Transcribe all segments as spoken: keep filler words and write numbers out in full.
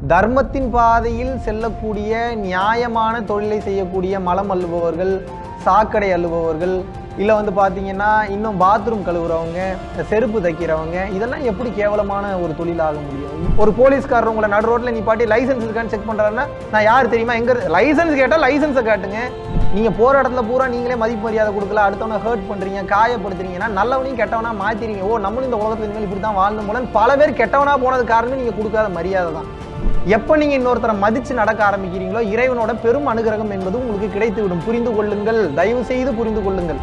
தர்மத்தின் பாதையில் செல்லக்கூடிய நியாயமான தொழிலை செய்யக்கூடிய மலம் அள்ளுபவர்கள், சாக்கடை அள்ளுபவர்கள், இல்லை வந்து பார்த்தீங்கன்னா இன்னும் பாத்ரூம் கழுவுறவங்க, செருப்பு தைக்கிறவங்க, இதெல்லாம் எப்படி கேவலமான ஒரு தொழிலாக முடியும்? ஒரு போலீஸ்காரர் உங்களை நடு ரோட்டில் நீ பாட்டி லைசன்ஸ் இருக்கான்னு செக் பண்ணுறாருன்னா நான் யார் தெரியுமா, எங்கே லைசன்ஸ் கேட்டால் லைசன்ஸை காட்டுங்க. நீங்கள் போகிற இடத்துல பூரா நீங்களே மதிப்பு மரியாதை கொடுக்கல, அடுத்தவனை ஹர்ட் பண்ணுறீங்க, காயப்படுத்துறீங்கன்னா நல்லவனையும் கெட்டவனா மாற்றிறீங்க. ஓ நம்மளும் இந்த உலகத்தில் இனிமேல் இப்படி தான் வாழ்ந்து போலன்னு பல பேர் கெட்டவனா போனது காரணம் நீங்கள் கொடுக்காத மரியாதை தான். எப்போ நீங்கள் இன்னொருத்தரை மதித்து நடக்க ஆரம்பிக்கிறீங்களோ இறைவனோட பெரும் அனுகிரகம் என்பது உங்களுக்கு கிடைத்துவிடும். புரிந்து கொள்ளுங்கள், தயவு செய்து புரிந்து கொள்ளுங்கள்.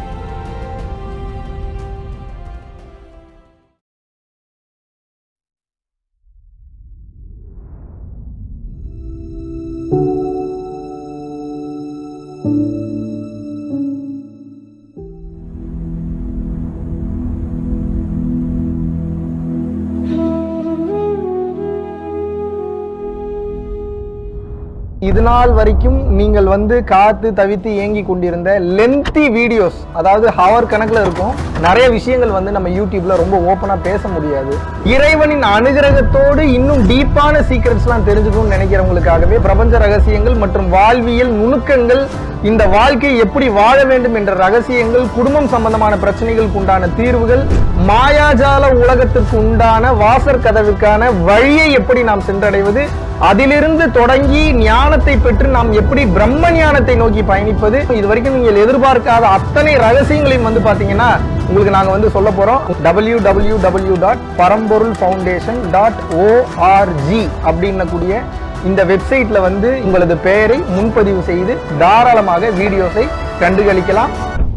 இது நாள் வரைக்கும் நீங்கள் வந்து காத்து தவித்து ஏங்கி கொண்டிருந்த லென்த்தி வீடியோஸ், அதாவது ஹவர் கணக்கில் இருக்கும் நிறைய விஷயங்கள் வந்து நம்ம யூடியூப்ல ரொம்ப ஓப்பனா பேச முடியாது. இறைவனின் அனுகிரகத்தோடு இன்னும் டீப்பான சீக்ரெட்ஸ்லாம் தெரிஞ்சுக்கணும்னு நினைக்கிறவங்களுக்காகவே பிரபஞ்ச ரகசியங்கள் மற்றும் வாழ்வியல் நுணுக்கங்கள், இந்த வாழ்க்கை எப்படி வாழ வேண்டும் என்ற ரகசியங்கள், குடும்பம் சம்பந்தமான பிரச்சனைகளுக்கு உண்டான தீர்வுகள், மாயாஜால உலகத்திற்கு உண்டான வாசற் கதவுக்கான வழியை எப்படி நாம் சென்றடைவது, அதிலிருந்து தொடங்கி ஞானத்தை பெற்று நாம் எப்படி பிரம்ம ஞானத்தை நோக்கி பயணிப்பது, இது வரைக்கும் நீங்கள் எதிர்பார்க்காத அத்தனை ரகசியங்களையும் வந்து பாத்தீங்கன்னா உங்களுக்கு நாங்க வந்து சொல்ல போறோம். W W W dot Paramporul foundation dot O R G அப்படின்னக்கூடிய இந்த வெப்சைட்ல வந்து உங்களது பெயரை முன்பதிவு செய்து தாராளமாக வீடியோஸை கண்டுகளிக்கலாம்.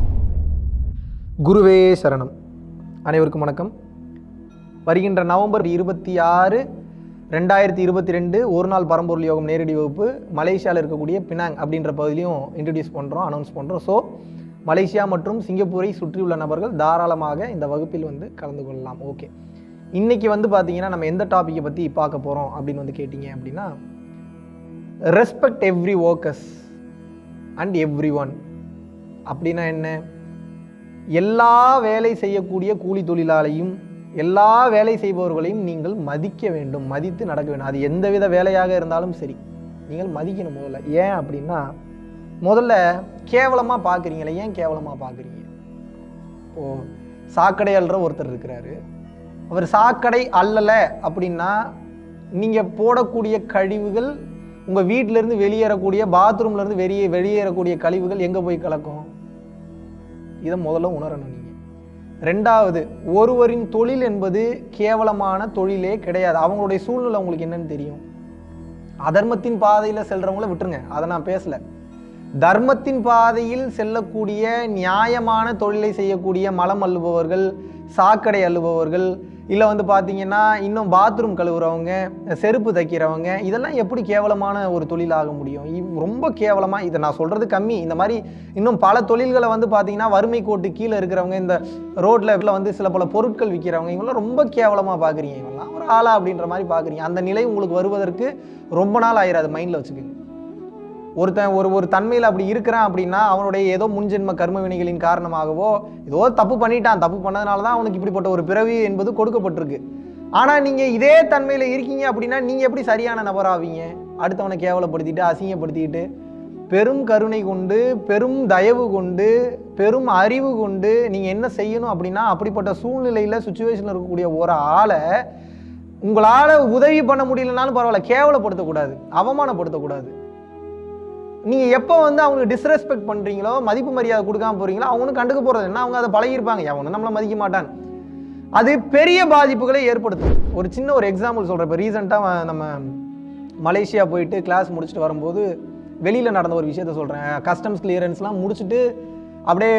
குருவே சரணம். அனைவருக்கும் வணக்கம். வருகின்ற நவம்பர் இருபத்தி ஆறு ரெண்டாயிரத்தி இருபத்தி ரெண்டு ஒரு நாள் பரம்பொருள் யோகம் நேரடி வகுப்பு மலேசியாவில் இருக்கக்கூடிய பினாங் அப்படின்ற பகுதியிலையும் இன்ட்ரடியூஸ் பண்ணுறோம், அனௌன்ஸ் பண்ணுறோம். ஸோ மலேசியா மற்றும் சிங்கப்பூரை சுற்றியுள்ள நபர்கள் தாராளமாக இந்த வகுப்பில் வந்து கலந்து கொள்ளலாம். ஓகே, இன்றைக்கி வந்து பார்த்தீங்கன்னா நம்ம எந்த டாப்பிக்கை பற்றி பார்க்க போகிறோம் அப்படின்னு வந்து கேட்டிங்க அப்படின்னா, respect every workers and every one. அப்படின்னா என்ன? எல்லா வேலை செய்யக்கூடிய கூலி தொழிலாளையும் எல்லா வேலை செய்பவர்களையும் நீங்கள் மதிக்க வேண்டும், மதித்து நடக்க வேண்டும். அது எந்தவித வேலையாக இருந்தாலும் சரி நீங்கள் மதிக்கணும் முதல்ல. ஏன் அப்படின்னா, முதல்ல கேவலமாக பார்க்குறீங்களே, ஏன் கேவலமாக பார்க்குறீங்க? இப்போது சாக்கடை அள்ளுற ஒருத்தர் இருக்கிறாரு, அவர் சாக்கடை அல்லலை அப்படின்னா நீங்கள் போடக்கூடிய கழிவுகள், உங்கள் வீட்டிலேருந்து வெளியேறக்கூடிய பாத்ரூம்லேருந்து வெளியே வெளியேறக்கூடிய கழிவுகள் எங்கே போய் கலக்கும்? இதை முதல்ல உணரணும் நீங்கள். ரெண்டாவது, ஒருவரின் தொழில் என்பது கேவலமான தொழிலே கிடையாது. அவங்களுடைய சூழ்நிலை உங்களுக்கு என்னன்னு தெரியும். அதர்மத்தின் பாதையில் செல்றவங்கள விட்டுருங்க, அதை நான் பேசல. தர்மத்தின் பாதையில் செல்லக்கூடிய நியாயமான தொழிலை செய்யக்கூடிய மலம் அள்ளுபவர்கள், சாக்கடை அள்ளுபவர்கள், இல்லை வந்து பார்த்தீங்கன்னா இன்னும் பாத்ரூம் கழுவுறவங்க, செருப்பு தைக்கிறவங்க, இதெல்லாம் எப்படி கேவலமான ஒரு தொழிலாக முடியும்? ரொம்ப கேவலமாக, இதை நான் சொல்கிறது கம்மி. இந்த மாதிரி இன்னும் பல தொழில்களை வந்து பார்த்தீங்கன்னா வறுமை கோட்டு கீழே இருக்கிறவங்க, இந்த ரோட்டில் வந்து சில பல பொருட்கள் விற்கிறவங்க, இவங்களாம் ரொம்ப கேவலமாக பார்க்குறீங்க. இவங்களாம் ஒரு ஆளா அப்படின்ற மாதிரி பார்க்குறீங்க. அந்த நிலை உங்களுக்கு வருவதற்கு ரொம்ப நாள் ஆயிராது, மைண்டில் வச்சுக்கோங்க. ஒருத்தன் ஒரு ஒரு தன்மையில் அப்படி இருக்கிறான் அப்படின்னா அவனுடைய ஏதோ முன்ஜென்ம கர்ம வினைகளின் காரணமாகவோ ஏதோ தப்பு பண்ணிட்டான், தப்பு பண்ணதுனால தான் அவனுக்கு இப்படிப்பட்ட ஒரு பிறவி என்பது கொடுக்கப்பட்டிருக்கு. ஆனால் நீங்கள் இதே தன்மையில் இருக்கீங்க அப்படின்னா நீங்கள் எப்படி சரியான நபராவீங்க? அடுத்தவனை கேவலப்படுத்திட்டு அசிங்கப்படுத்திக்கிட்டு, பெரும் கருணை கொண்டு, பெரும் தயவு கொண்டு, பெரும் அறிவு கொண்டு நீங்கள் என்ன செய்யணும் அப்படின்னா, அப்படிப்பட்ட சூழ்நிலையில் சுச்சுவேஷனில் இருக்கக்கூடிய ஒரு ஆளை உங்களால் உதவி பண்ண முடியலனாலும் பரவாயில்ல, கேவலப்படுத்தக்கூடாது, அவமானப்படுத்தக்கூடாது. நீங்கள் எப்போ வந்து அவங்களுக்கு டிஸ்ரெஸ்பெக்ட் பண்ணுறீங்களோ, மதிப்பு மரியாதை கொடுக்காம போகிறீங்களோ, அவங்களும் கண்டுக்க போகிறது என்ன, அவங்க அதை பழகிருப்பாங்க, அவனு நம்மளை மதிக்க மாட்டான். அது பெரிய பாதிப்புகளை ஏற்படுத்தும். ஒரு சின்ன ஒரு எக்ஸாம்பிள் சொல்கிறேன். இப்போ ரீசெண்டாக நம்ம மலேசியா போயிட்டு கிளாஸ் முடிச்சுட்டு வரும்போது வெளியில் நடந்த ஒரு விஷயத்த சொல்கிறேன். கஸ்டம்ஸ் கிளியரன்ஸ்லாம் முடிச்சுட்டு அப்படியே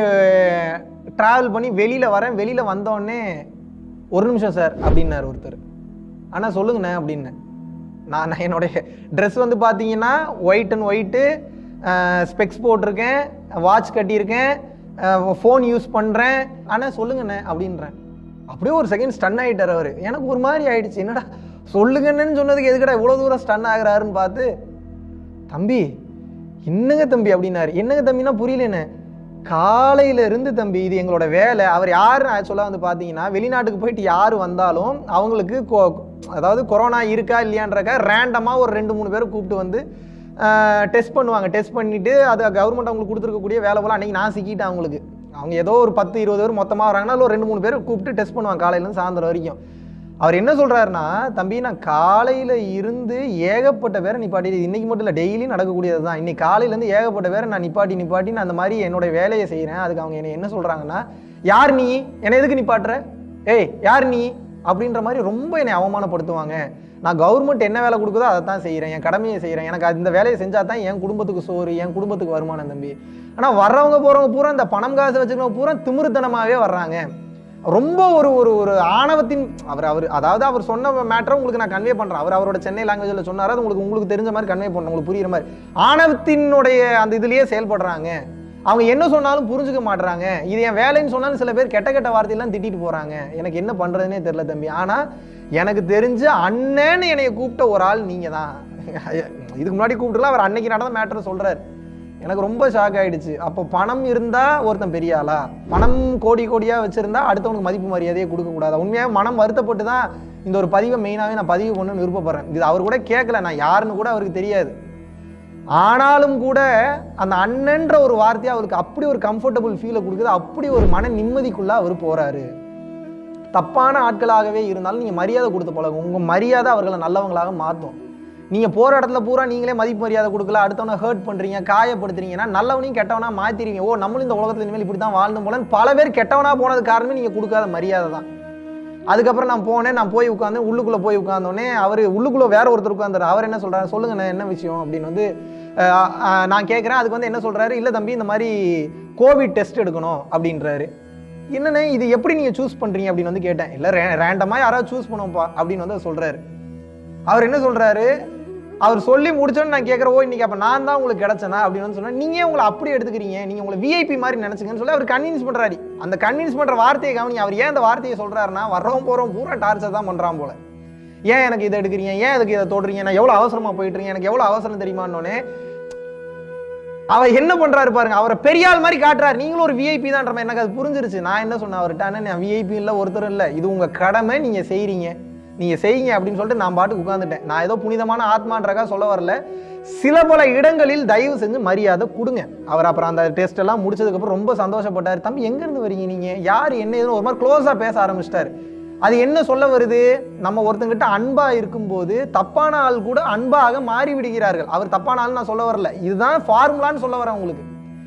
ட்ராவல் பண்ணி வெளியில் வரேன். வெளியில் வந்தோடனே ஒரு நிமிஷம் சார் அப்படின்னாரு ஒருத்தர். ஆனால் சொல்லுங்கண்ணே அப்படின்னேன். நான் என்னுடைய ட்ரெஸ் வந்து பார்த்தீங்கன்னா ஒயிட் அண்ட் ஒயிட்டு, ஸ்பெக்ஸ் போட்டிருக்கேன், வாட்ச் கட்டியிருக்கேன், ஃபோன் யூஸ் பண்ணுறேன். ஆனால் சொல்லுங்கண்ணே அப்படின்றேன். அப்படியே ஒரு செகண்ட் ஸ்டன் ஆகிட்டார் அவர். எனக்கு ஒரு மாதிரி ஆகிடுச்சு, என்னடா சொல்லுங்கன்னு சொன்னதுக்கு எதுக்கடா இவ்வளோ தூரம் ஸ்டன் ஆகிறாருன்னு பார்த்து, தம்பி என்னங்க தம்பி அப்படின்னாரு. என்னங்க தம்பினா புரியலண்ணே. காலையிலேருந்து தம்பி இது எங்களோட வேலை. அவர் யார் ஆக்சுவலாக வந்து பார்த்தீங்கன்னா வெளிநாட்டுக்கு போயிட்டு யார் வந்தாலும் அவங்களுக்கு கொ அதாவது கொரோனா இருக்கா இல்லையான்றக்கா ரேண்டமாக ஒரு ரெண்டு மூணு பேரை கூப்பிட்டு வந்து டெஸ்ட் பண்ணுவாங்க. டெஸ்ட் பண்ணிவிட்டு அது கவர்மெண்ட் அவங்களுக்கு கொடுத்துருக்கக்கூடிய வேலை போல் அன்றைக்கி நான் சிக்கிட்டேன். அவங்களுக்கு அவங்க ஏதோ ஒரு பத்து இருபது பேர் மொத்தமாக வராங்கன்னா அதில் ஒரு ரெண்டு மூணு பேர் கூப்பிட்டு டெஸ்ட் பண்ணுவாங்க காலையிலேருந்து சாயந்தரம் வரைக்கும். அவர் என்ன சொல்கிறாருன்னா, தம்பி நான் காலையில் இருந்து ஏகப்பட்ட பேரை நிப்பாட்டி, இன்றைக்கி மட்டும் இல்லை டெய்லி நடக்கக்கூடியது தான். இன்றைக்கி காலையிலேருந்து ஏகப்பட்ட பேரை நான் நிப்பாட்டி நிப்பாட்டி நான் அந்த மாதிரி என்னோடய வேலையை செய்கிறேன். அதுக்கு அவங்க என்ன என்ன சொல்கிறாங்கன்னா, யார் நீ என்னை எதுக்கு நிப்பாட்டுற, ஏய் யார் நீ அப்படின்ற மாதிரி ரொம்ப என்னை அவமானப்படுத்துவாங்க. நான் கவர்மெண்ட் என்ன வேலை கொடுக்குதோ அதை தான் செய்கிறேன், என் கடமையை செய்கிறேன், எனக்கு அந்த வேலையை செஞ்சால் தான் என் குடும்பத்துக்கு சோறு, என் குடும்பத்துக்கு வருமானம் தம்பி. ஆனால் வர்றவங்க போகிறவங்க பூரா இந்த பணம் காசு வச்சுக்கிறவங்க பூரா திமிருத்தனமாகவே வர்றாங்க. ரொம்ப ஒரு ஒரு ஒரு ஆணவத்தின் அவர் அவர் அதாவது அவர் சொன்ன மேட்டரை உங்களுக்கு நான் கன்வே பண்ணுறேன். அவர் அவரோட சென்னை லாங்குவேஜில் சொன்னார், அது உங்களுக்கு உங்களுக்கு தெரிஞ்ச மாதிரி கன்வே பண்ணுறேன், உங்களுக்கு புரியுற மாதிரி. ஆணவத்தினுடைய அந்த இதுலேயே செயல்படுறாங்க. அவங்க என்ன சொன்னாலும் புரிஞ்சுக்க மாட்டுறாங்க. இது என் வேலைன்னு சொன்னாலும் சில பேர் கெட்ட கெட்ட வார்த்தையெல்லாம் திட்டிட்டு போகிறாங்க. எனக்கு என்ன பண்ணுறதுனே தெரில தம்பி. ஆனால் எனக்கு தெரிஞ்ச அண்ணன்னு என்னைய கூப்பிட்ட ஒரு ஆள் நீங்கள் தான். இதுக்கு முன்னாடி கூப்பிட்டுலாம் அவர் அன்னைக்கு நடந்த மேட்டரை சொல்கிறார். எனக்கு ரொம்ப ஷாக் ஆகிடுச்சு. அப்போ பணம் இருந்தால் ஒருத்தன் பெரிய ஆளா, பணம் கோடி கோடியாக வச்சுருந்தா அடுத்தவனுக்கு மதிப்பு மரியாதையே கொடுக்கக்கூடாது. உண்மையாக மனம் வருத்தப்பட்டு தான் இந்த ஒரு பதிவை மெயினாகவே நான் பதிவு பண்ணணும்னு விருப்பப்படுறேன். இது அவர் கூட கேட்கல, நான் யாருன்னு கூட அவருக்கு தெரியாது. ஆனாலும் கூட அந்த அண்ணன்ற ஒரு வார்த்தையை அவருக்கு அப்படி ஒரு கம்ஃபர்டபுள் ஃபீலை கொடுக்குது, அப்படி ஒரு மன நிம்மதிக்குள்ளே அவர் போகிறாரு. தப்பான ஆட்களாகவே இருந்தாலும் நீங்கள் மரியாதை கொடுத்து பழகும். உங்கள் மரியாதை அவர்களை நல்லவங்களாக மாற்றும். நீங்கள் போகிற இடத்துல பூரா நீங்களே மதிப்பு மரியாதை கொடுக்கல, அடுத்தவனை ஹர்ட் பண்ணுறீங்க, காயப்படுத்துறீங்கன்னா நல்லவனையும் கெட்டவனாக மாற்றிடுவீங்க. ஓ நம்மளும் இந்த உலகத்தில் இனிமேல் இப்படி தான் வாழ்ந்து போலன்னு பல பேர் கெட்டவனாக போனது காரணமே நீங்கள் கொடுக்காத மரியாதை தான். அதுக்கப்புறம் நான் போனேன், நான் போய் உட்காந்து உள்ளுக்குள்ளே போய் உட்காந்தோடனே அவர் உள்ளுக்குள்ளே வேற ஒருத்தர் உட்காந்துரு. அவர் என்ன சொல்கிறார், சொல்லுங்கண்ணே என்ன விஷயம் அப்படின்னு வந்து நான் கேட்குறேன். அதுக்கு வந்து என்ன சொல்கிறாரு, இல்லை தம்பி இந்த மாதிரி கோவிட் டெஸ்ட் எடுக்கணும் அப்படின்றாரு. என்னண்ணே இது எப்படி நீங்கள் சூஸ் பண்ணுறீங்க அப்படின்னு வந்து கேட்டேன். இல்லை ரே ரேண்டமாக யாராவது சூஸ் பண்ணுவோம்ப்பா அப்படின்னு வந்து சொல்கிறாரு. அவர் என்ன சொல்கிறாரு, அவர் சொல்லி முடிச்சோன்னு நான் கேட்குறேன், ஓ இன்னைக்கு அப்போ நான் தான் உங்களுக்கு கிடச்சேனா அப்படின்னு வந்து சொன்னேன். நீங்கள் உங்களை அப்படி எடுத்துக்கிறீங்க, நீங்கள் உங்களை விஐபி மாதிரி நினச்சிங்கன்னு சொல்லி அவர் கன்வின்ஸ் பண்ணுறாரு. அந்த கன்வின்ஸ் பண்ணுற வார்த்தையை கவனிங்க. அவர் ஏன் அந்த வார்த்தையை சொல்கிறாருன்னா, வர்றவங்க போகிறவங்க பூரா டார்ச்சர் தான் பண்ணுறான் போல. ஏன் எனக்கு இதை எடுக்கிறீங்க, ஏன் அதுக்கு இதை தொடுறீங்க, நான் எவ்வளோ அவசரமாக போயிட்டுருங்க, எனக்கு எவ்வளோ அவசரம் தெரியுமான்னொன்னே அவர் என்ன பண்ணுறாரு பாருங்க, அவரை பெரியாள் மாதிரி காட்டுறாரு. நீங்களும் ஒரு விஐபி தான்ற மாதிரி எனக்கு அது புரிஞ்சிருச்சு. நான் என்ன சொன்னேன் அவர்கிட்ட, நான் விஐபி இல்லை ஒருத்தர் இல்லை, இது உங்கள் கடமை, நீங்கள் செய்கிறீங்க, நீங்கள் செய்யுங்க அப்படின்னு சொல்லிட்டு நான் பாட்டுக்கு உட்காந்துட்டேன். நான் ஏதோ புனிதமான ஆத்மான்றக்கா சொல்ல வரல. சில பல இடங்களில் தயவு செஞ்சு மரியாதை கொடுங்க. அவர் அப்புறம் அந்த டெஸ்ட் எல்லாம் முடிச்சதுக்கப்புறம் ரொம்ப சந்தோஷப்பட்டார். தம்பி எங்கேருந்து வரீங்க நீங்கள், யார் என்ன ஏதுன்னு ஒரு மாதிரி க்ளோஸாக பேச ஆரம்பிச்சிட்டார். அது என்ன சொல்ல வருது, நம்ம ஒருத்தங்கிட்ட அன்பாக இருக்கும்போது தப்பான ஆள் கூட அன்பாக மாறி விடுகிறார்கள். அவர் தப்பான ஆள் நான் சொல்ல வரல, இதுதான் ஃபார்முலான்னு சொல்ல வரேன் உங்களுக்கு.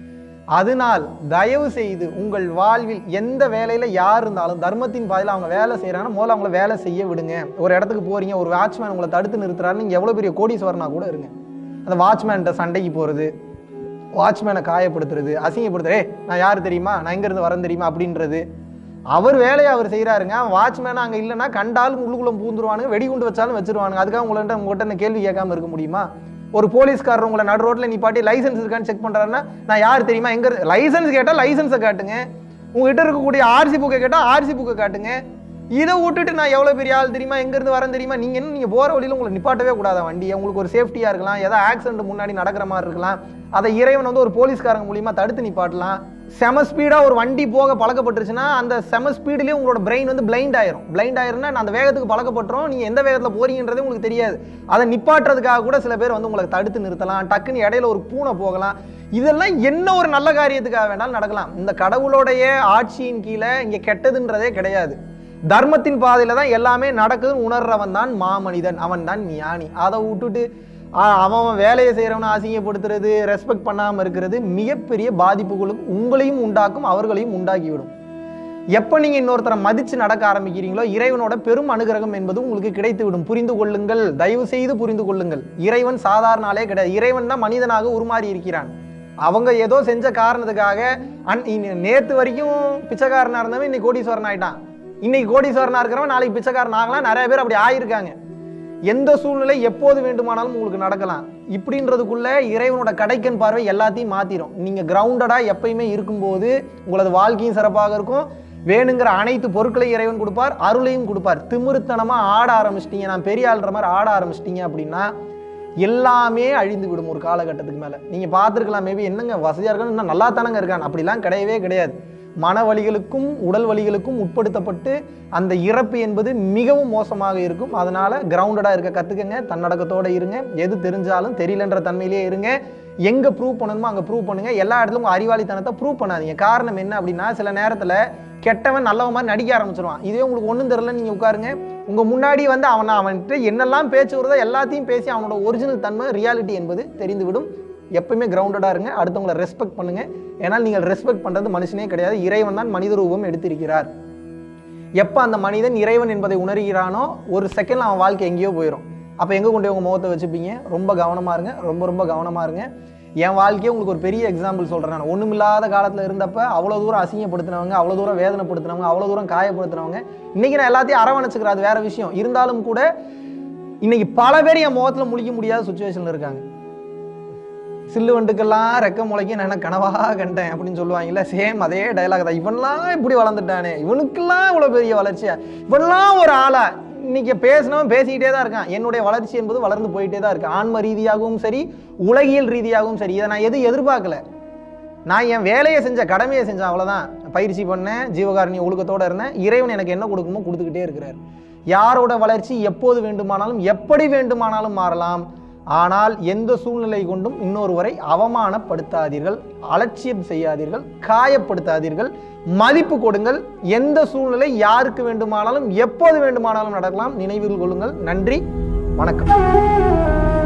அதனால் தயவு செய்து உங்கள் வாழ்வில் எந்த வேலையில் யார் இருந்தாலும் தர்மத்தின் பாதையில் அவங்க வேலை செய்கிறாங்கன்னா முதல்ல அவங்கள வேலை செய்ய விடுங்க. ஒரு இடத்துக்கு போகிறீங்க, ஒரு வாட்ச்மேன் உங்களை தடுத்து நிறுத்துறாரு, நீங்கள் எவ்வளோ பெரிய கோடீஸ்வரனா கூட இருங்க. அந்த வாட்ச்மேன்கிட்ட சண்டைக்கு போகிறது, வாட்ச்மேனை காயப்படுத்துறது, அசிங்கப்படுத்துறது, ஏ நான் யார் தெரியுமா, நான் எங்கேருந்து வரேன் தெரியுமா அப்படின்றது. அவர் வேலையை அவர் செய்கிறாருங்க. வாட்ச்மேன் அங்கே இல்லைன்னா கண்டாலும் உள்ளுக்குள்ளே பூந்துருவானுங்க, வெடிகுண்டு வச்சாலும் வச்சிருவானுங்க. அதுக்காக உங்கள்கிட்ட உங்கள்கிட்ட கேள்வி கேட்காம இருக்க முடியுமா? ஒரு போலீஸ்காரர் உங்களை நடு ரோட்டில் நிப்பாட்டி லைசன்ஸ் இருக்கான்னு செக் பண்ணுறாருன்னா நான் யார் தெரியுமா, எங்கே லைசன்ஸ் கேட்டால் லைசன்ஸை காட்டுங்க, உங்ககிட்ட இருக்கக்கூடிய ஆர்சி புக்கை கேட்டால் ஆர்சி புக்கை காட்டுங்க. இதை விட்டுட்டு நான் எவ்வளோ பெரிய ஆள் தெரியுமா, எங்கேருந்து வரேன் தெரியுமா, நீங்கள் என்ன நீங்கள் போகிற வழியில் உங்களை நிப்பாட்டவே கூடாத வண்டியை. உங்களுக்கு ஒரு சேஃப்டியாக இருக்கலாம், ஏதாவது ஆக்சிடென்ட் முன்னாடி நடக்கிற மாதிரி இருக்கலாம், அதை இறைவன் வந்து ஒரு போலீஸ்காரங்க மூலியமாக தடுத்து நிப்பாட்டலாம். செம ஸ்பீடாக ஒரு வண்டி போக பழக்கப்பட்டுருச்சுன்னா அந்த செம ஸ்பீட்லேயே உங்களோட பிரெயின் வந்து பிளைண்ட் ஆயிரும். பிளைண்ட் ஆயிரும்னா அந்த வேகத்துக்கு பழக்கப்பட்டுரும், நீங்கள் எந்த வேகத்தில் போறீங்கன்றதே உங்களுக்கு தெரியாது. அதை நிப்பாட்டுறதுக்காக கூட சில பேர் வந்து உங்களை தடுத்து நிறுத்தலாம், டக்குன்னு இடையில ஒரு பூனை போகலாம். இதெல்லாம் என்ன ஒரு நல்ல காரியத்துக்காக வேணாலும் நடக்கலாம். இந்த கடவுளுடைய ஆட்சியின் கீழே இங்கே கெட்டதுன்றதே கிடையாது. தர்மத்தின் பாதையில் தான் எல்லாமே நடக்குதுன்னு உணர்றவன் தான் மாமனிதன், அவன் தான் ஞானி. அதை விட்டுட்டு அவன் வேலையை செய்கிறவனை அசிங்கப்படுத்துறது, ரெஸ்பெக்ட் பண்ணாமல் இருக்கிறது மிகப்பெரிய பாதிப்புகளும் உங்களையும் உண்டாக்கும், அவர்களையும் உண்டாக்கிவிடும். எப்போ நீங்கள் இன்னொருத்தரை மதித்து நடக்க ஆரம்பிக்கிறீங்களோ இறைவனோட பெரும் அனுகிரகம் என்பது உங்களுக்கு கிடைத்து விடும். புரிந்து கொள்ளுங்கள், தயவு செய்து புரிந்து கொள்ளுங்கள். இறைவன் சாதாரண ஆளே கிடையாது. இறைவன் தான் மனிதனாக உருமாறி இருக்கிறான். அவங்க ஏதோ செஞ்ச காரணத்துக்காக அன் நேற்று வரைக்கும் பிச்சைக்காரனாக இருந்தவன் இன்னைக்கு கோடீஸ்வரன் ஆகிட்டான். இன்னைக்கு கோடீஸ்வரனாக இருக்கிறவன் நாளைக்கு பிச்சைக்காரன் ஆகலாம். நிறைய பேர் அப்படி ஆயிருக்காங்க. எந்த சூழ்நிலை எப்போது வேண்டுமானாலும் உங்களுக்கு நடக்கலாம். இப்படின்றதுக்குள்ள இறைவனோட கடைக்கன் பார்வை எல்லாத்தையும் மாத்திரும். நீங்க கிரவுண்டடா எப்பயுமே இருக்கும்போது உங்களது வாழ்க்கையும் சிறப்பாக இருக்கும். வேணுங்கிற அனைத்து பொருட்களை இறைவன் கொடுப்பார், அருளையும் கொடுப்பார். திமிருத்தனமா ஆட ஆரம்பிச்சிட்டீங்க, நான் பெரிய ஆள்ற மாதிரி ஆட ஆரம்பிச்சிட்டீங்க அப்படின்னா எல்லாமே அழிந்து விடும் ஒரு காலகட்டத்துக்கு மேலே. நீங்கள் பார்த்துருக்கலாம், மேபி என்னங்க வசதியாக இருக்கான்னு, இன்னும் நல்லா தானங்க இருக்கான், அப்படிலாம் கிடையவே கிடையாது. மன வலிகளுக்கும் உடல் வலிகளுக்கும் உட்படுத்தப்பட்டு அந்த இறப்பு என்பது மிகவும் மோசமாக இருக்கும். அதனால் கிரவுண்டடாக இருக்க கற்றுக்குங்க, தன்னடக்கத்தோடு இருங்க, எது தெரிஞ்சாலும் தெரியலன்ற தன்மையிலே இருங்க. எங்கே ப்ரூவ் பண்ணணுமோ அங்கே ப்ரூவ் பண்ணுங்கள். எல்லா இடத்துலையும் உங்கள் அறிவாளித்தனத்தை ப்ரூவ் பண்ணாதீங்க. காரணம் என்ன அப்படின்னா, சில நேரத்தில் கெட்டவன் நல்லவன் மாதிரி நடிக்க ஆரம்பிச்சிருவான். இதே உங்களுக்கு ஒன்றும் தெரியல, நீங்கள் உட்காருங்க, உங்கள் முன்னாடி வந்து அவனை அவன்கிட்ட என்னெல்லாம் பேச்சு வருதோ எல்லாத்தையும் பேசி அவனோட ஒரிஜினல் தன்மை ரியாலிட்டி என்பது தெரிந்துவிடும். எப்பவுமே கிரவுண்டடாக இருங்க, அடுத்தவங்களை ரெஸ்பெக்ட் பண்ணுங்கள். ஏன்னால் நீங்கள் ரெஸ்பெக்ட் பண்ணுறது மனுஷனே கிடையாது, இறைவன் தான் மனித ரூபம் எடுத்திருக்கிறார். எப்போ அந்த மனிதன் இறைவன் என்பதை உணர்கிறானோ ஒரு செகண்ட் அவன் வாழ்க்கை எங்கேயோ போயிடும். அப்போ எங்கே கொண்டு உங்கள் முகத்தை வச்சுப்பீங்க? ரொம்ப கவனமாக இருங்க, ரொம்ப ரொம்ப கவனமாக இருங்க. என் வாழ்க்கையே உங்களுக்கு ஒரு பெரிய எக்ஸாம்பிள் சொல்கிறேன். நான் ஒன்றுமில்லாத காலத்தில் இருந்தப்போ அவ்வளோ தூரம் அசிங்கப்படுத்தினவங்க, அவ்வளோ தூரம் வேதனைப்படுத்தினவங்க, அவ்வளோ தூரம் காயப்படுத்தினவங்க, இன்றைக்கி நான் எல்லாத்தையும் அரவணைச்சிக்கிறேன், அது வேறு விஷயம். இருந்தாலும் கூட இன்றைக்கி பல பேர் என் முகத்தில் முழிக்க முடியாத சுச்சுவேஷனில் இருக்காங்க. சில்லு வண்டுக்கெல்லாம் ரெக்க முளைக்க நான் கனவாக கண்டேன் அப்படின்னு சொல்லுவாங்கல்ல, சேம் அதே டைலாக் தான். இவன்லாம் இப்படி வளர்ந்துட்டானே, இவனுக்கெல்லாம் இவ்வளோ பெரிய வளர்ச்சியா, இவன்லாம் ஒரு ஆளா, இன்னைக்கு பேசினவன் பேசிக்கிட்டே தான் இருக்கான். என்னுடைய வளர்ச்சி என்பது வளர்ந்து போயிட்டே தான் இருக்கு, ஆன்ம ரீதியாகவும் சரி, உலகியல் ரீதியாகவும் சரி. இதை நான் எதுவும் எதிர்பார்க்கல, நான் என் வேலையை செஞ்ச, கடமையை செஞ்சேன், அவ்வளோதான். பயிற்சி பண்ணேன், ஜீவகாரணி ஒழுக்கத்தோடு இருந்தேன். இறைவன் எனக்கு என்ன கொடுக்குமோ கொடுத்துக்கிட்டே இருக்கிறார். யாரோட வளர்ச்சி எப்போது வேண்டுமானாலும் எப்படி வேண்டுமானாலும் மாறலாம். ஆனால் எந்த சூழ்நிலை கொண்டும் இன்னொருவரை அவமானப்படுத்தாதீர்கள், அலட்சியம் செய்யாதீர்கள், காயப்படுத்தாதீர்கள், மதிப்பு கொடுங்கள். எந்த சூழ்நிலை யாருக்கு வேண்டுமானாலும் எப்போது வேண்டுமானாலும் நடக்கலாம். நினைவில் கொள்ளுங்கள். நன்றி, வணக்கம்.